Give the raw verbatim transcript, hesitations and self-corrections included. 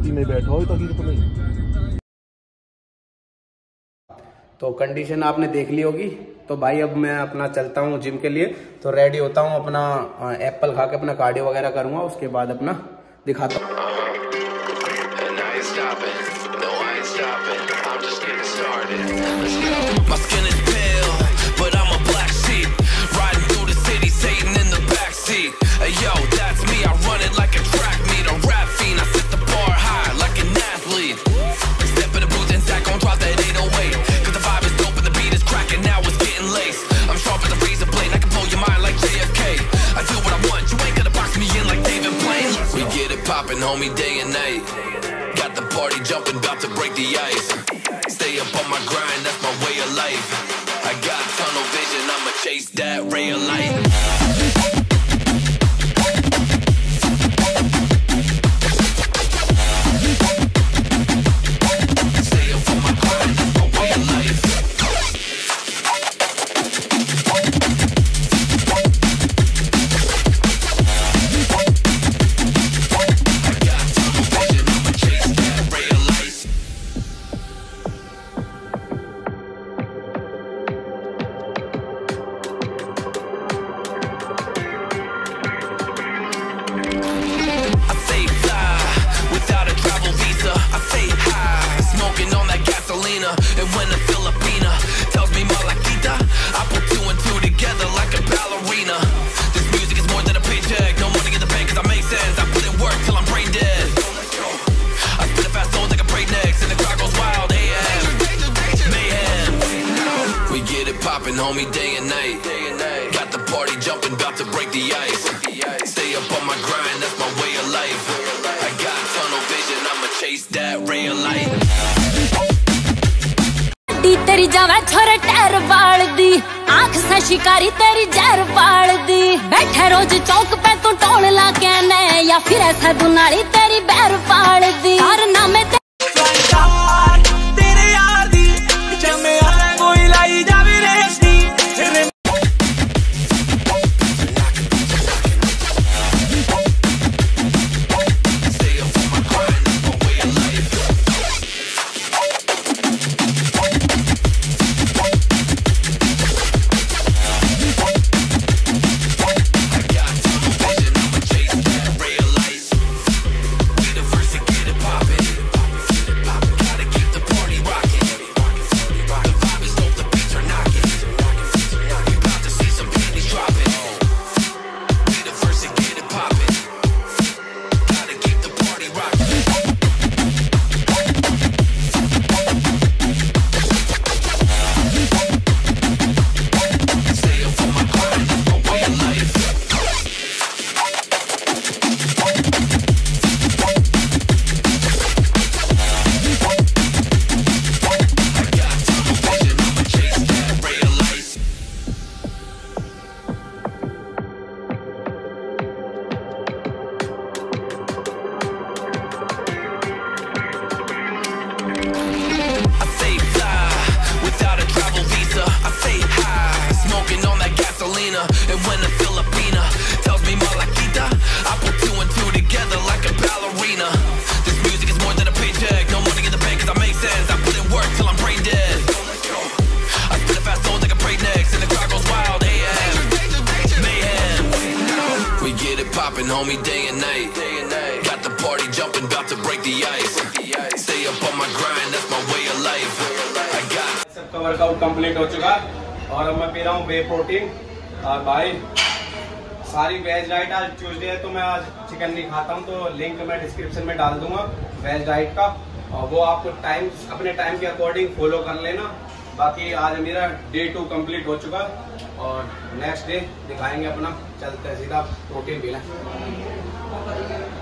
Scooty में बैठा हो तो तो नहीं। तो कंडीशन आपने देख ली होगी। तो भाई अब मैं अपना चलता हूँ जिम के लिए, तो रेडी होता हूँ, अपना एप्पल खा के अपना कार्डियो वगैरह करूँगा, उसके बाद अपना दिखाता हूँ। Popping, homie, day and night. Got the party jumping, about to break the ice. Stay up on my grind, that's my way of life. I got tunnel vision, I'ma chase that ray of light. And when a Filipina tells me Malaquita, I put two and two together like a ballerina. This music is more than a paycheck, no money in the bank cause I make sense. I put in work till I'm brain dead. I spit a fast soul like a breaknecks and the crowd goes wild. A M mayhem. We get it poppin', homie, day and night. Got the party jumping, about to break the ice. Stay up on my grind, that's my way of life. I got tunnel vision, I'ma chase that ray of light. तेरी जावे छोरे tyre बाल दी, आंख से शिकारी तेरी जहर बाल दी। बैठे रोज चौक पे तू टोल ला के ने, या फिर ऐसा दुनाली तेरी बैर पाल दी। कारनामे तेरे यार दी जमे आए कोई लाई जावे रेस दी। And when a Filipina tells me Malaquita, I put two and two together like a ballerina. This music is more than a paycheck, no money in the bank cause I make sense. I put in work till I'm brain dead. I spit a fast soul like a breaknecks and the crowd goes wild. A M mayhem. We get it poppin', homie, day and night. Got the party jumping, about to break the ice. Stay up on my grind, that's my way of life. I got सबका workout complete हो चुका और अब मैं P रहा हूँ वे protein. और भाई सारी वेज डाइट, आज ट्यूसडे है तो मैं आज चिकन नहीं खाता हूँ, तो लिंक मैं डिस्क्रिप्शन में डाल दूंगा वेज डाइट का, और वो आपको टाइम अपने टाइम के अकॉर्डिंग फॉलो कर लेना। बाकी आज मेरा डे टू कंप्लीट हो चुका और नेक्स्ट डे दिखाएंगे अपना। चलते हैं सीधा प्रोटीन पीना।